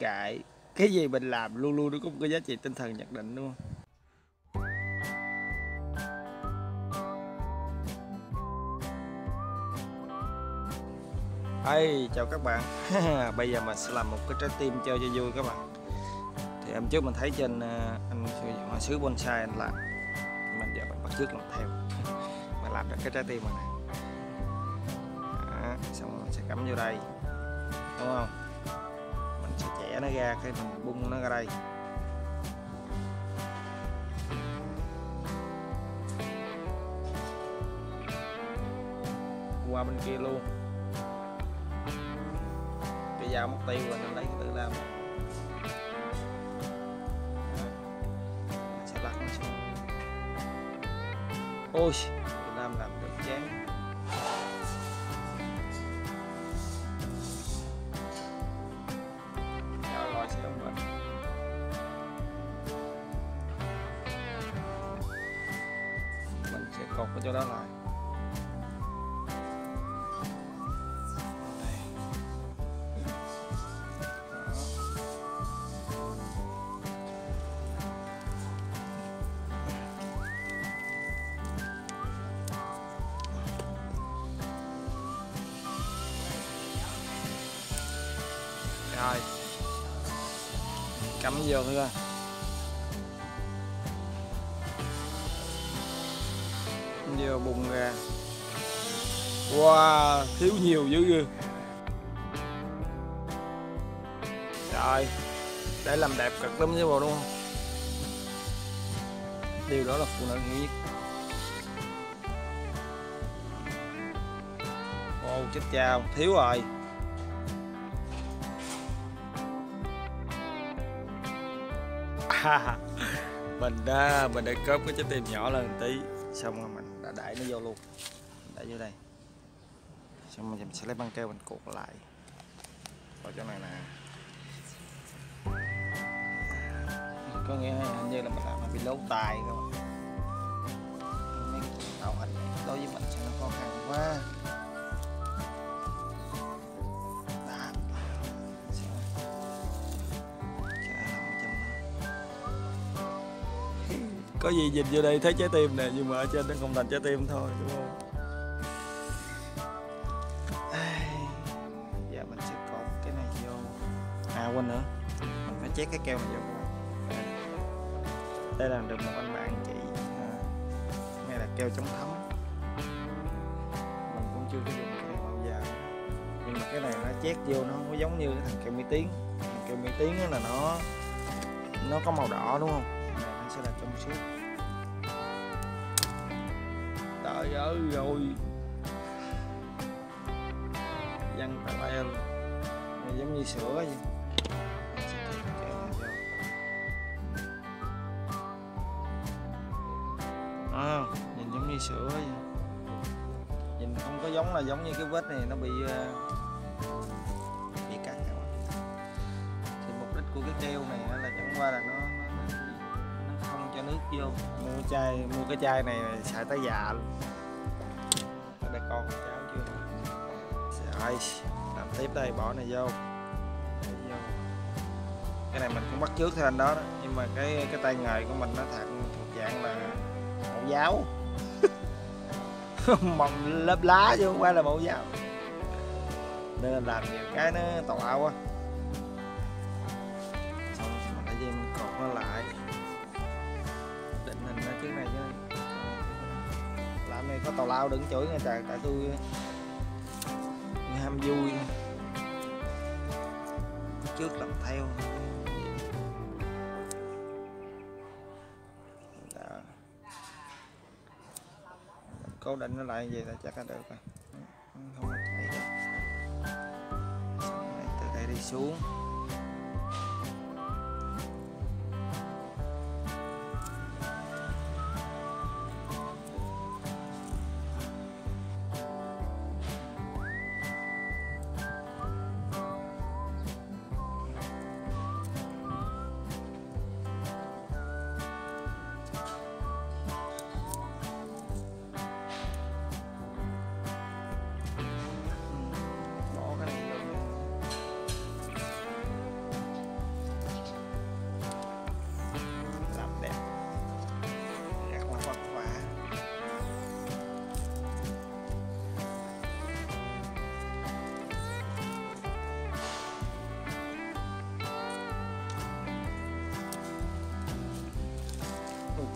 kệ, cái gì mình làm luôn luôn nó có một cái giá trị tinh thần nhất định, đúng không? Hey, chào các bạn. Bây giờ mình sẽ làm một cái trái tim chơi cho vui các bạn. Thì hôm trước mình thấy trên anh họa sĩ bonsai anh làm, mình giờ mình bắt chước làm theo. Mình làm được cái trái tim này nè. Đó, xong rồi mình sẽ cắm vô đây, đúng không? Mình sẽ chẻ nó ra, cái mình bung nó ra đây. Qua bên kia luôn. Cái dao mất tiêu rồi nên lấy cái tự làm. Mình sẽ lắc nó xuống. Ôi, tự làm được chán. Rồi sẽ không bệnh. Mình sẽ cột cái chỗ đó lại. Rồi cắm vô thôi, vô bung ra. Wow, thiếu nhiều dữ ghê. Rồi để làm đẹp cực lắm chứ bộ, đúng không? Điều đó là phụ nữ hiểu nhất. Ô chết chao, thiếu rồi. Mình đã cóp cái trái tim nhỏ lên một tí, xong rồi mình đã đẩy nó vô luôn, đẩy vô đây, xong rồi mình sẽ lấy băng keo mình cột lại vào chỗ này nè. Có nghĩa hình như là mình làm bị lố tay các bạn. Mấy tạo hình này đối với mình sẽ nó khó khăn quá. Có gì nhìn vô đây thấy trái tim nè, nhưng mà ở trên nó không thành trái tim thôi, đúng không? Giờ mình sẽ cột cái này vô. À quên nữa, mình phải chét cái keo này vô. Đây là được một anh bạn chị, này là keo chống thấm. Mình cũng chưa có dùng cái này bao giờ, nhưng mà cái này nó chét vô nó không có giống như cái thằng keo mi tiến. Thằng keo mi tiến là nó có màu đỏ, đúng không? Này nó sẽ là trong suốt. Trời ơi rồi văng tà le luôn, này giống như sữa vậy. À, nhìn giống như sữa vậy. Nhìn không có giống, là giống như cái vết này nó bị cắt rồi. Thì mục đích của cái keo này là chẳng qua là nó không cho nước vô. Mua cái chai này xài tới già luôn. Đây con cháu chưa. Rồi làm tiếp đây, bỏ này vô. Cái này mình cũng bắt chước theo anh đó, nhưng mà cái tay nghề của mình nó thuộc dạng là mẫu giáo. Mầm lớp lá chứ không phải là mẫu giáo, nên là làm nhiều cái nó tào lao quá. Xong mình phải dây mình cột nó lại, định hình nó trước này chứ. Làm này có tào lao đừng chửi nghe trời, tại tôi ham vui trước làm theo. Cố định nó lại vậy là chắc là được rồi, không có chạy được. Từ đây đi xuống.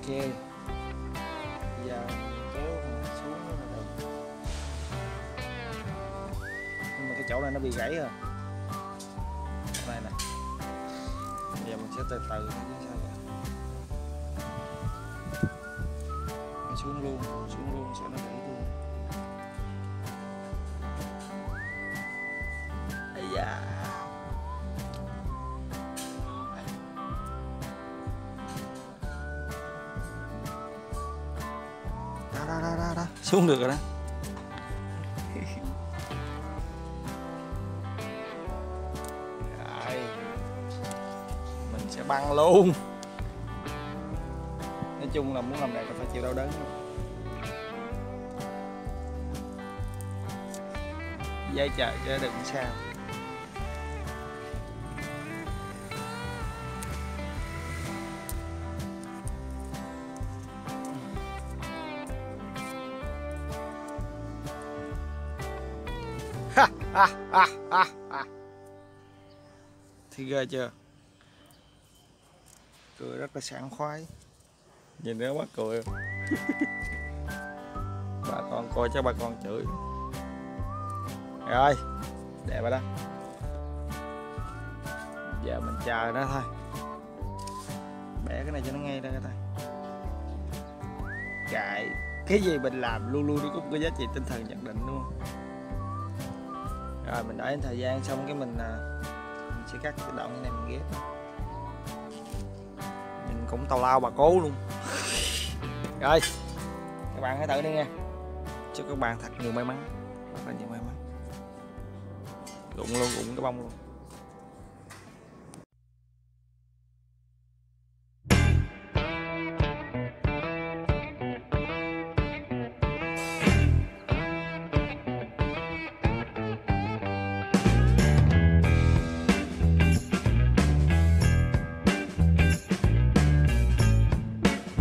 Ok, giờ kéo xuống là được, nhưng mà cái chỗ này nó bị gãy rồi, chỗ này nè. Bây giờ mình sẽ từ từ chứ sao vậy? Xuống luôn sẽ nó gãy luôn. Ây da. Đó. Xuống được rồi đó. Rồi. Mình sẽ băng luôn. Nói chung là muốn làm đẹp là phải chịu đau đớn. Dây chờ chứ đừng sao. Thì ghê chưa, cười rất là sảng khoái, nhìn nó mắc cười. Bà con coi cho bà con chửi. Rồi đẹp rồi đó, giờ mình chờ nó thôi, bẻ cái này cho nó ngay ra cái tay. Cái gì mình làm luôn luôn nó cũng có giá trị tinh thần nhận định, đúng không? Rồi mình đợi thời gian xong cái mình sẽ cắt cái đoạn này mình ghép. Mình cũng tào lao bà cố luôn. Rồi các bạn hãy thử đi nha, chúc các bạn thật nhiều may mắn, rất là nhiều may mắn. Rụng cái bông luôn.